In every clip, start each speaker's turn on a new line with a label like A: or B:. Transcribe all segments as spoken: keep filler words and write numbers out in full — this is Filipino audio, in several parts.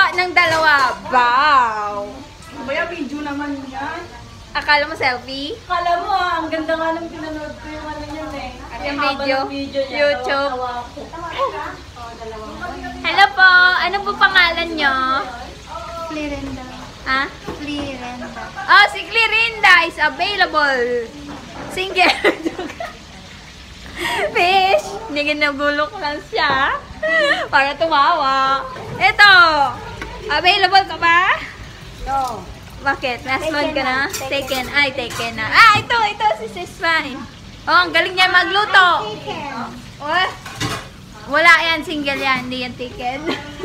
A: ng dalawa. Wow!
B: Baya video naman yan.
A: Akala mo selfie?
B: Akala mo ah, ang ganda nga nung pinanood ko yung ano yun eh.
A: Yung video?
B: video niya,
A: YouTube.
B: tawa-tawa ako.
A: Hello po! Ano po pangalan nyo?
C: Clearinda.
A: Ha?
C: Clearinda.
A: Oh, si Clearinda is available. Single. Fish! Hindi ginagulok lang siya. Para tumawa. Ito! Available ka ba?
C: No.
A: Bakit? Last
C: Taken
A: month ka na?
C: na. Taken.
A: Taken. Ay, taken na. Ah, ito! Ito! Si Sis Fine. Oh, ang galing niya magluto.
C: Taken.
A: Oh, wala yan. Single yan. Hindi yan taken.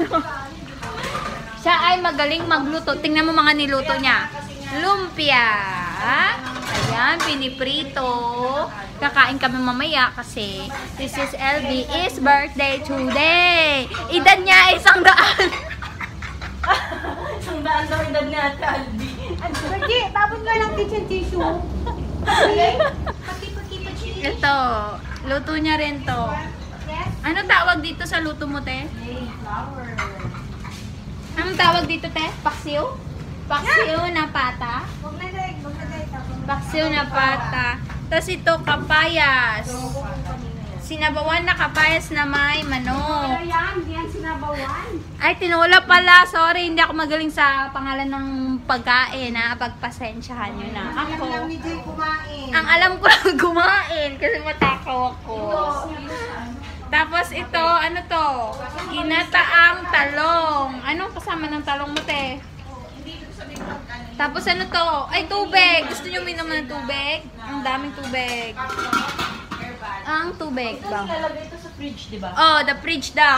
A: Siya ay magaling magluto. Tingnan mo mga niluto niya. Lumpia. Ayan, piniprito. Kakain kami mamaya kasi si Sis L B is birthday today. Edad niya isang daan.
B: Isang daan daw edad ni Ate Albi.
C: Sige, tapon ka ng kitchen tissue. Okay? Pati-pati-pati.
A: Ito, luto niya rin to. Ano tawag dito sa luto mo, te?
B: Flower.
A: Anong tawag dito, te? Paksiw? Paksiw na pata?
C: Huwag na dahil, huwag na dahil.
A: Paksiw na pata. Tapos ito, kapayas. Sinabawan na kapayas na may manok.
C: Yan, yan sinabawan.
A: Ay, tinula pala. Sorry, hindi ako magaling sa pangalan ng pagkain, ha? Pagpasensyahan nyo na. Ako,
C: Alam ni Jay kumain.
A: ang alam ko lang gumain kasi matakaw ako. Tapos ito, ano to? Ginataang talong. Anong kasama ng talong mo, te? Tapos ano to? Ay, tubig. Gusto nyo uminom ng tubig? Ang daming tubig. Ang tubig ba?
B: Nilalagay ito sa fridge, di ba?
A: Oh, the fridge daw.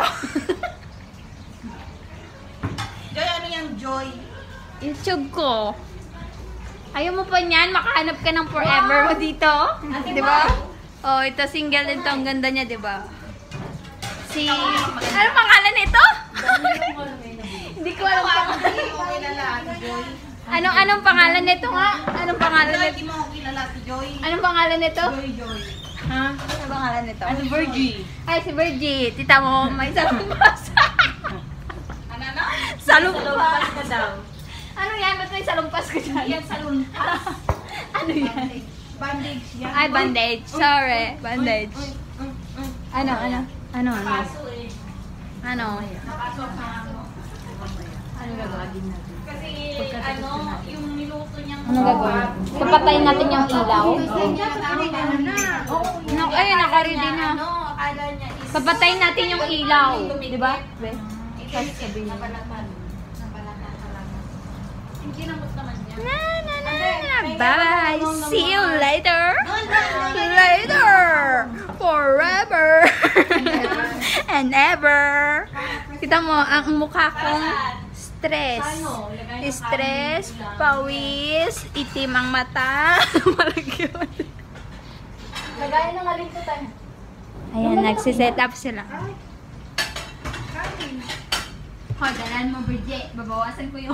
B: Joy, ano yung Joy?
A: YouTube ko. Ayaw mo pa niyan? Makahanap ka ng forever mo dito? Di ba? Oh, ito single din to. Ang ganda niya, di ba? Si... Ano pangalan nito? Hindi ko alam pangalan.
B: Hindi mo kilala, Ate Joy.
A: Anong, anong pangalan nito nga? Anong pangalan
B: Hindi
A: nito?
B: mo kilala si Joy.
A: Anong pangalan nito?
B: Joy, Joy.
A: Ha? Anong pangalan nito?
B: Ano, Virgie?
A: Ay, si Virgie. Tita mo, may salumpas.
B: Ano na?
A: Salumpas.
B: Salumpas ka daw.
A: Ano yan? Ba't may salumpas ka dyan?
B: Yan, salumpas.
A: Ano yan?
B: Bandage yan.
A: Ay, bandage. Sorry. Bandage.
B: Uy, uy, uy.
A: Ano, ano? Ano, ano?
B: Kaso eh.
A: Ano?
B: Nakaso ka mo. Ano gagawin natin? Kasi ano, yung niluto niyang
A: Ano gagawin? Papatayin natin yung ilaw? No, ay, naka-ready na.
B: Ano, akala niya is...
A: Papatayin natin yung ilaw. Di ba?
B: Kasi sabihin niya. Nabalatan. Nabalatan talaga. Hindi namot naman niya.
A: Na, na, na, na. Bye! See you later! Later! Forever! And ever! Kita mo, ang mukha kong stress. Stress, pawis, itim ang mata. Malagyod.
B: Lagay ng alinto tayo.
A: Ayan, nagsiset up sila. Hoy, dalan mo, Bridget. Babawasan ko yung...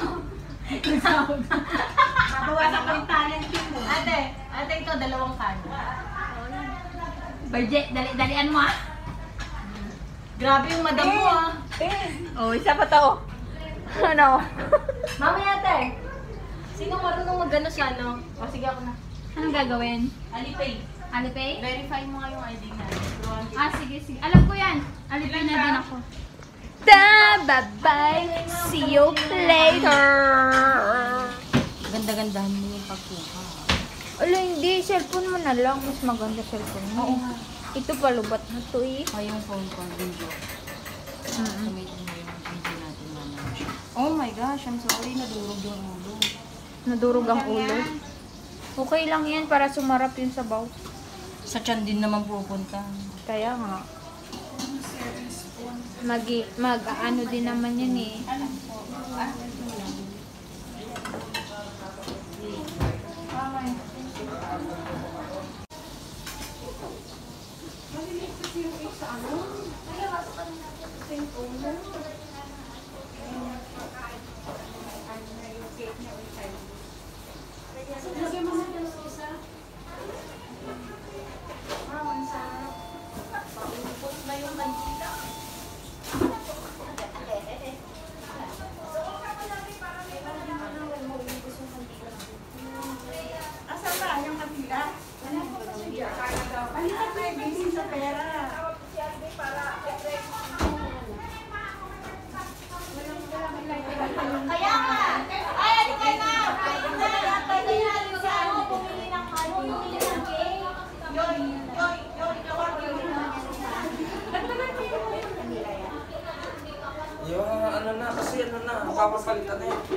B: Babawasan ko yung talent mo. Ate, ate ito, dalawang kano.
A: Bridget, dali-dalian mo ah.
B: Grabe yung madam mo ah.
A: Oh, isa pa to. Ano?
B: Mamaya ate. Sino marunong mag-ano sa ano? O sige ako na.
A: Anong gagawin?
B: Alipay.
A: Alipay?
B: Verify mo nga yung I D niya.
A: Ah, sige, sige. Alam ko yan. Alipay na din ako. Da, bye-bye. See you later.
B: Ganda-gandahan mo yung pagkuha.
A: Ala, hindi. Cellphone mo na lang. Mas maganda cellphone mo.
B: Oo nga.
A: Ito palubat na to eh.
B: O yung phone ko, video.
A: Mm-mm.
B: Gamitin mo yung video natin mamaya. Oh my gosh, I'm sorry. Nadurog yung ulo.
A: Nadurog ang ulo. Okay lang yan para sumarap yung sabaw.
B: Sa tiyan din naman pupunta.
A: Kaya nga. Mag, mag ano din naman yan eh.
C: Kaya nga! Ay, ano kayo na? Kaya nga, si ano, bumili ng ano, bumili ng cake. Yoy, yoy, yoy,
D: Yung ano na, kasi ano na, papapalitan na yun.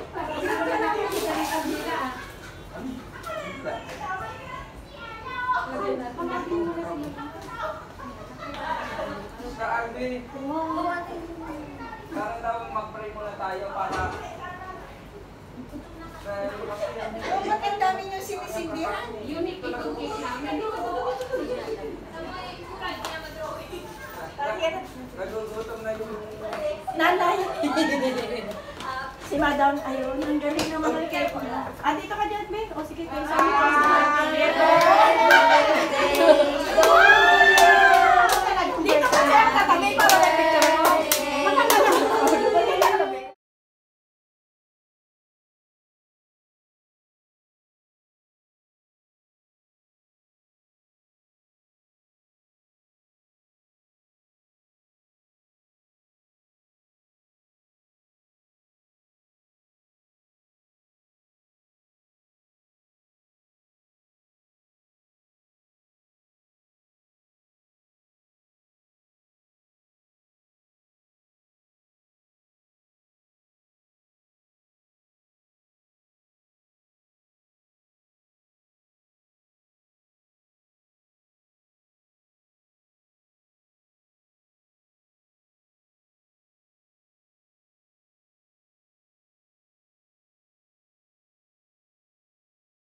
D: Sa Arvin, parang daw mag-pray muna tayo para sa
C: Ba't ang dami nyo sinisindihan?
B: Unique itong cake namin.
D: nagugutom na yung
C: Nanay! Si Madam, ayun, ang galing naman ng cake niya. Ah, dito ka dyan, Bek. O sige, kayo sa dito kasi ang katabi para